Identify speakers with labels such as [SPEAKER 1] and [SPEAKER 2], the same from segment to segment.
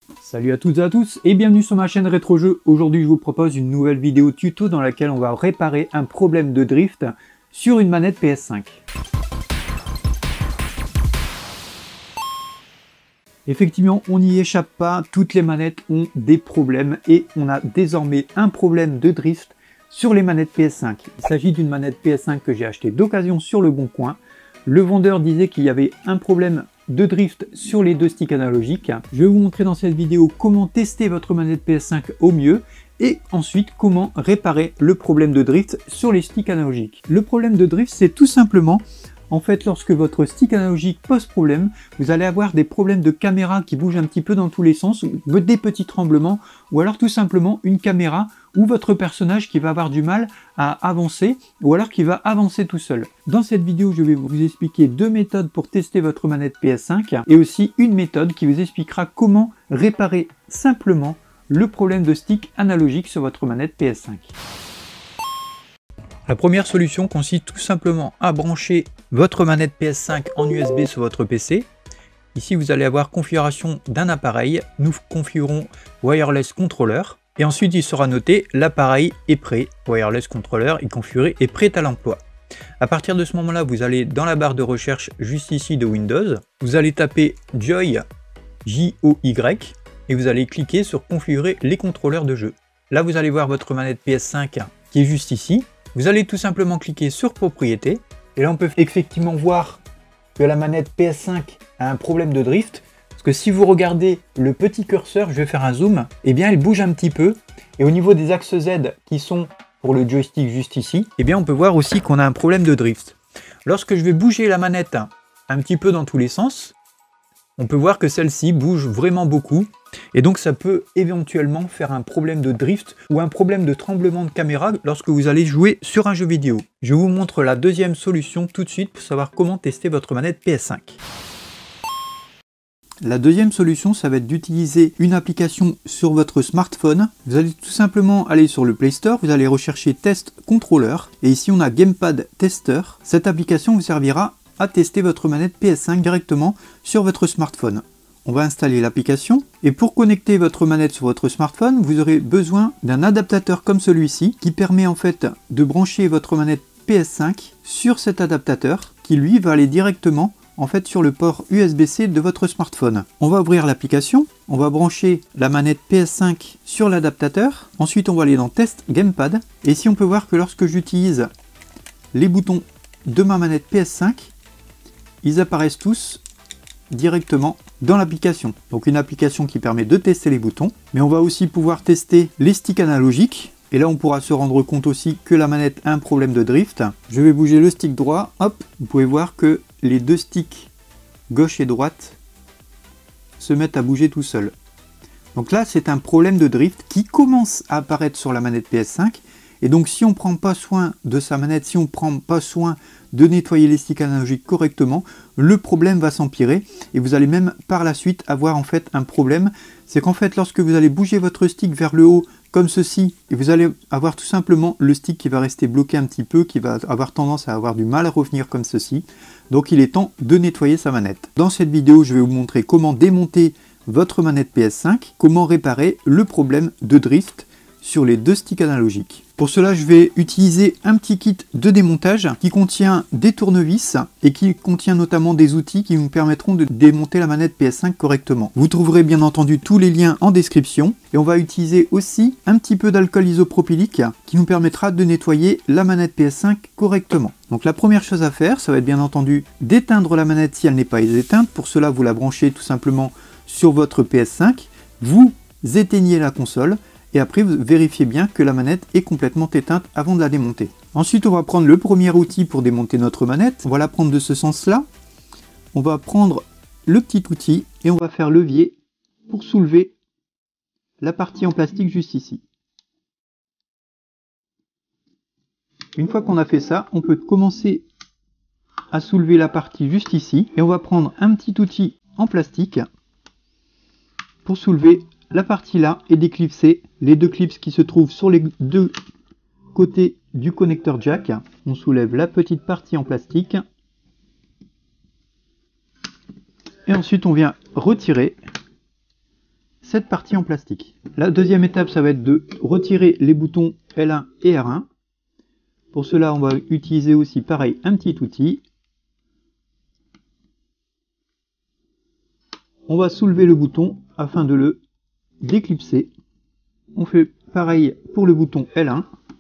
[SPEAKER 1] Salut à toutes et à tous et bienvenue sur ma chaîne Rétro Jeux. Aujourd'hui je vous propose une nouvelle vidéo tuto dans laquelle on va réparer un problème de drift sur une manette PS5. Effectivement, on n'y échappe pas, toutes les manettes ont des problèmes et on a désormais un problème de drift sur les manettes PS5. Il s'agit d'une manette PS5 que j'ai achetée d'occasion sur le Bon Coin. Le vendeur disait qu'il y avait un problème de drift sur les deux sticks analogiques. Je vais vous montrer dans cette vidéo comment tester votre manette PS5 au mieux et ensuite comment réparer le problème de drift sur les sticks analogiques. Le problème de drift, c'est tout simplement en fait, lorsque votre stick analogique pose problème, vous allez avoir des problèmes de caméra qui bougent un petit peu dans tous les sens, des petits tremblements, ou alors tout simplement une caméra ou votre personnage qui va avoir du mal à avancer, ou alors qui va avancer tout seul. Dans cette vidéo, je vais vous expliquer deux méthodes pour tester votre manette PS5, et aussi une méthode qui vous expliquera comment réparer simplement le problème de stick analogique sur votre manette PS5. La première solution consiste tout simplement à brancher votre manette PS5 en USB sur votre PC. Ici, vous allez avoir configuration d'un appareil. Nous configurons Wireless Controller. Et ensuite, il sera noté l'appareil est prêt. Wireless Controller est configuré et prêt à l'emploi. À partir de ce moment-là, vous allez dans la barre de recherche juste ici de Windows. Vous allez taper Joy, J-O-Y, et vous allez cliquer sur configurer les contrôleurs de jeu. Là, vous allez voir votre manette PS5 qui est juste ici. Vous allez tout simplement cliquer sur Propriétés. Et là, on peut effectivement voir que la manette PS5 a un problème de drift. Parce que si vous regardez le petit curseur, je vais faire un zoom, eh bien, elle bouge un petit peu. Et au niveau des axes Z qui sont pour le joystick juste ici, eh bien, on peut voir aussi qu'on a un problème de drift. Lorsque je vais bouger la manette un petit peu dans tous les sens, on peut voir que celle-ci bouge vraiment beaucoup. Et donc ça peut éventuellement faire un problème de drift ou un problème de tremblement de caméra lorsque vous allez jouer sur un jeu vidéo. Je vous montre la deuxième solution tout de suite pour savoir comment tester votre manette PS5. La deuxième solution, ça va être d'utiliser une application sur votre smartphone. Vous allez tout simplement aller sur le Play Store, vous allez rechercher Test Controller et ici on a Gamepad Tester. Cette application vous servira à tester votre manette PS5 directement sur votre smartphone. On va installer l'application et pour connecter votre manette sur votre smartphone, vous aurez besoin d'un adaptateur comme celui-ci qui permet en fait de brancher votre manette PS5 sur cet adaptateur qui lui va aller directement en fait sur le port USB-C de votre smartphone. On va ouvrir l'application, on va brancher la manette PS5 sur l'adaptateur, ensuite on va aller dans Test Gamepad et ici on peut voir que lorsque j'utilise les boutons de ma manette PS5, ils apparaissent tous directement dans l'application. Donc une application qui permet de tester les boutons, mais on va aussi pouvoir tester les sticks analogiques. Et là on pourra se rendre compte aussi que la manette a un problème de drift. Je vais bouger le stick droit, hop, vous pouvez voir que les deux sticks gauche et droite se mettent à bouger tout seuls. Donc là c'est un problème de drift qui commence à apparaître sur la manette PS5. Et donc si on ne prend pas soin de sa manette, si on ne prend pas soin de nettoyer les sticks analogiques correctement, le problème va s'empirer et vous allez même par la suite avoir en fait un problème. C'est qu'en fait lorsque vous allez bouger votre stick vers le haut comme ceci, et vous allez avoir tout simplement le stick qui va rester bloqué un petit peu, qui va avoir tendance à avoir du mal à revenir comme ceci. Donc il est temps de nettoyer sa manette. Dans cette vidéo, je vais vous montrer comment démonter votre manette PS5, comment réparer le problème de drift sur les deux sticks analogiques. Pour cela, je vais utiliser un petit kit de démontage qui contient des tournevis et qui contient notamment des outils qui vous permettront de démonter la manette PS5 correctement. Vous trouverez bien entendu tous les liens en description et on va utiliser aussi un petit peu d'alcool isopropylique qui nous permettra de nettoyer la manette PS5 correctement. Donc la première chose à faire, ça va être bien entendu d'éteindre la manette si elle n'est pas éteinte. Pour cela, vous la branchez tout simplement sur votre PS5, vous éteignez la console et après vous vérifiez bien que la manette est complètement éteinte avant de la démonter. Ensuite on va prendre le premier outil pour démonter notre manette, on va la prendre de ce sens là, on va prendre le petit outil et on va faire levier pour soulever la partie en plastique juste ici. Une fois qu'on a fait ça, on peut commencer à soulever la partie juste ici et on va prendre un petit outil en plastique pour soulever la partie là et déclipser les deux clips qui se trouvent sur les deux côtés du connecteur jack. On soulève la petite partie en plastique et ensuite on vient retirer cette partie en plastique. La deuxième étape, ça va être de retirer les boutons L1 et R1. Pour cela, on va utiliser aussi pareil un petit outil. On va soulever le bouton afin de le déclipser. On fait pareil pour le bouton L1.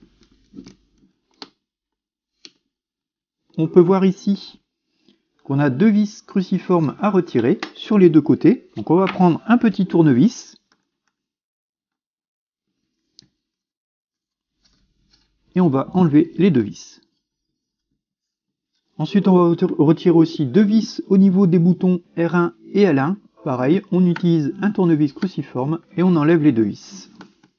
[SPEAKER 1] On peut voir ici qu'on a deux vis cruciformes à retirer sur les deux côtés. Donc on va prendre un petit tournevis et on va enlever les deux vis. Ensuite, on va retirer aussi deux vis au niveau des boutons R1 et L1. Pareil, on utilise un tournevis cruciforme et on enlève les deux vis.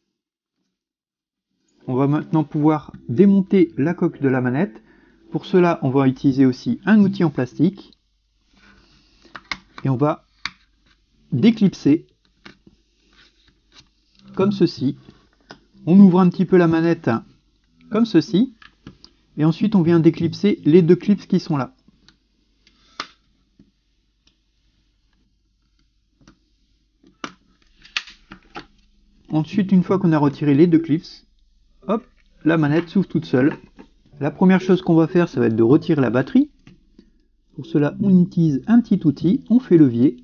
[SPEAKER 1] On va maintenant pouvoir démonter la coque de la manette. Pour cela, on va utiliser aussi un outil en plastique. Et on va déclipser comme ceci. On ouvre un petit peu la manette comme ceci. Et ensuite, on vient déclipser les deux clips qui sont là. Ensuite, une fois qu'on a retiré les deux clips, hop, la manette s'ouvre toute seule. La première chose qu'on va faire, ça va être de retirer la batterie. Pour cela, on utilise un petit outil, on fait levier,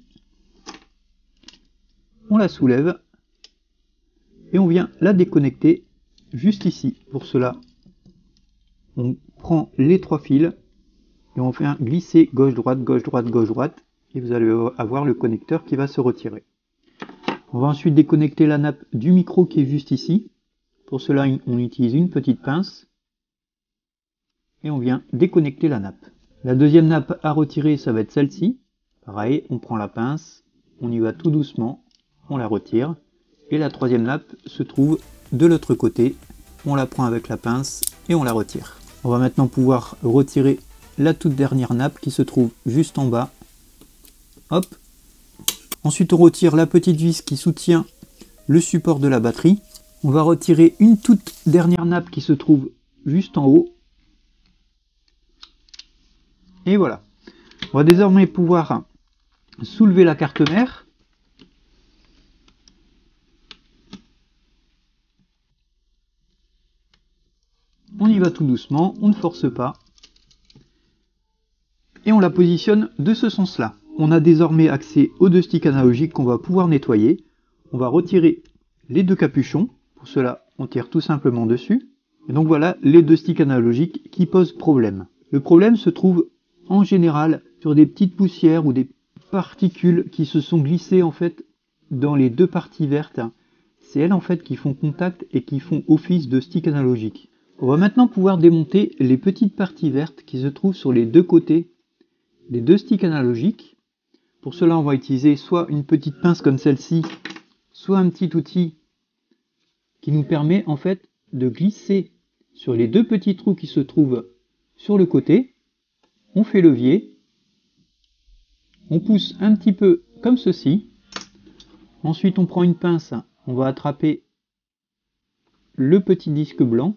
[SPEAKER 1] on la soulève et on vient la déconnecter juste ici. Pour cela, on prend les trois fils et on fait un glisser gauche-droite, gauche-droite, gauche-droite et vous allez avoir le connecteur qui va se retirer. On va ensuite déconnecter la nappe du micro qui est juste ici. Pour cela, on utilise une petite pince et on vient déconnecter la nappe. La deuxième nappe à retirer, ça va être celle-ci. Pareil, on prend la pince, on y va tout doucement, on la retire. Et la troisième nappe se trouve de l'autre côté. On la prend avec la pince et on la retire. On va maintenant pouvoir retirer la toute dernière nappe qui se trouve juste en bas. Hop. Ensuite, on retire la petite vis qui soutient le support de la batterie. On va retirer une toute dernière nappe qui se trouve juste en haut. Et voilà. On va désormais pouvoir soulever la carte mère. On y va tout doucement, on ne force pas. Et on la positionne de ce sens-là. On a désormais accès aux deux sticks analogiques qu'on va pouvoir nettoyer. On va retirer les deux capuchons. Pour cela, on tire tout simplement dessus. Et donc voilà les deux sticks analogiques qui posent problème. Le problème se trouve en général sur des petites poussières ou des particules qui se sont glissées en fait dans les deux parties vertes. C'est elles en fait qui font contact et qui font office de stick analogique. On va maintenant pouvoir démonter les petites parties vertes qui se trouvent sur les deux côtés des deux sticks analogiques. Pour cela, on va utiliser soit une petite pince comme celle-ci, soit un petit outil qui nous permet en fait de glisser sur les deux petits trous qui se trouvent sur le côté. On fait levier, on pousse un petit peu comme ceci. Ensuite, on prend une pince, on va attraper le petit disque blanc.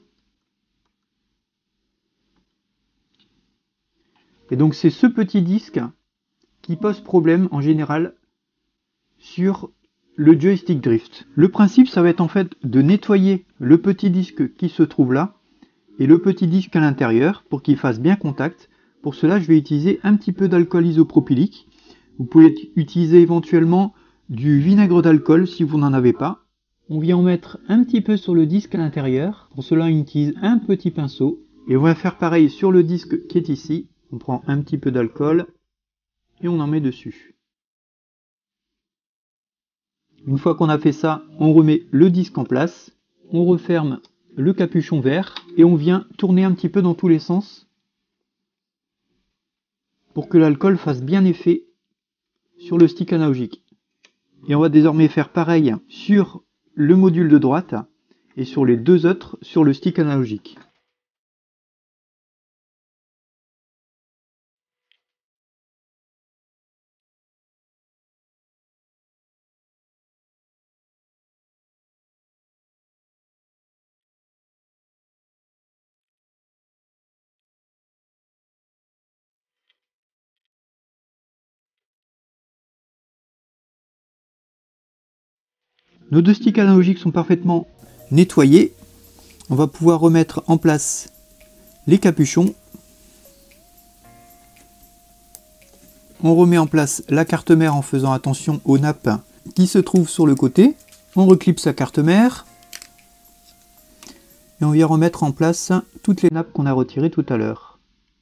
[SPEAKER 1] Et donc c'est ce petit disque qui pose problème en général sur le joystick drift. Le principe, ça va être en fait de nettoyer le petit disque qui se trouve là et le petit disque à l'intérieur pour qu'il fasse bien contact. Pour cela, je vais utiliser un petit peu d'alcool isopropylique. Vous pouvez utiliser éventuellement du vinaigre d'alcool si vous n'en avez pas. On vient en mettre un petit peu sur le disque à l'intérieur. Pour cela, on utilise un petit pinceau. Et on va faire pareil sur le disque qui est ici. On prend un petit peu d'alcool et on en met dessus. Une fois qu'on a fait ça, on remet le disque en place, on referme le capuchon vert et on vient tourner un petit peu dans tous les sens pour que l'alcool fasse bien effet sur le stick analogique. Et on va désormais faire pareil sur le module de droite et sur les deux autres sur le stick analogique. Nos deux sticks analogiques sont parfaitement nettoyés. On va pouvoir remettre en place les capuchons. On remet en place la carte mère en faisant attention aux nappes qui se trouvent sur le côté. On reclipse sa carte mère. Et on vient remettre en place toutes les nappes qu'on a retirées tout à l'heure.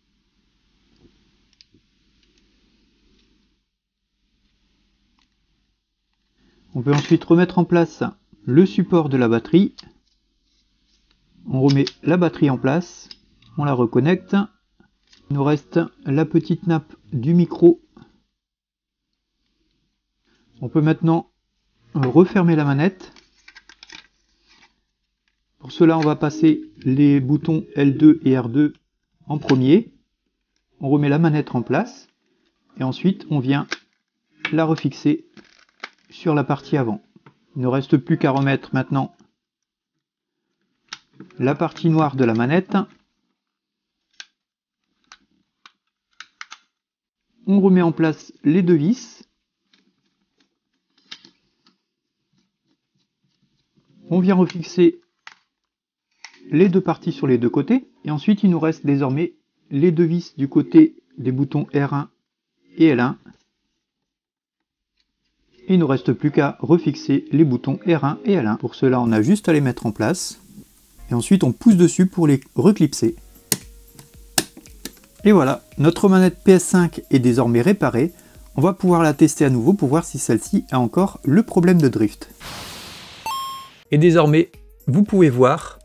[SPEAKER 1] On peut ensuite remettre en place le support de la batterie. On remet la batterie en place, on la reconnecte. Il nous reste la petite nappe du micro. On peut maintenant refermer la manette. Pour cela, on va passer les boutons L2 et R2 en premier. On remet la manette en place et ensuite on vient la refixer sur la partie avant. Il ne reste plus qu'à remettre maintenant la partie noire de la manette. On remet en place les deux vis. On vient refixer les deux parties sur les deux côtés. Et ensuite, il nous reste désormais les deux vis du côté des boutons R1 et L1. Il ne nous reste plus qu'à refixer les boutons R1 et L1. Pour cela, on a juste à les mettre en place. Et ensuite, on pousse dessus pour les reclipser. Et voilà, notre manette PS5 est désormais réparée. On va pouvoir la tester à nouveau pour voir si celle-ci a encore le problème de drift. Et désormais, vous pouvez voir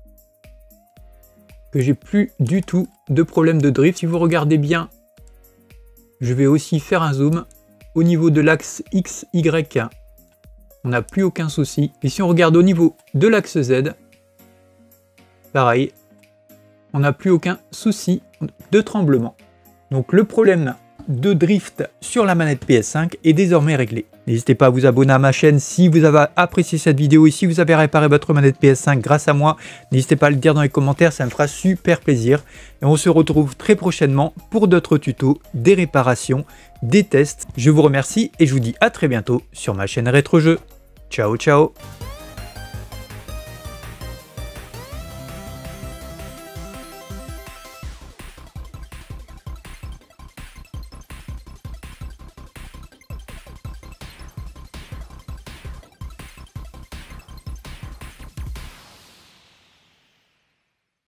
[SPEAKER 1] que j'ai plus du tout de problème de drift. Si vous regardez bien, je vais aussi faire un zoom. Au niveau de l'axe X, Y, on n'a plus aucun souci. Et si on regarde au niveau de l'axe Z, pareil, on n'a plus aucun souci de tremblement. Donc le problème de drift sur la manette PS5 est désormais réglé. N'hésitez pas à vous abonner à ma chaîne si vous avez apprécié cette vidéo et si vous avez réparé votre manette PS5 grâce à moi. N'hésitez pas à le dire dans les commentaires, ça me fera super plaisir. Et on se retrouve très prochainement pour d'autres tutos, des réparations, des tests. Je vous remercie et je vous dis à très bientôt sur ma chaîne Rétro Jeux. Ciao ciao.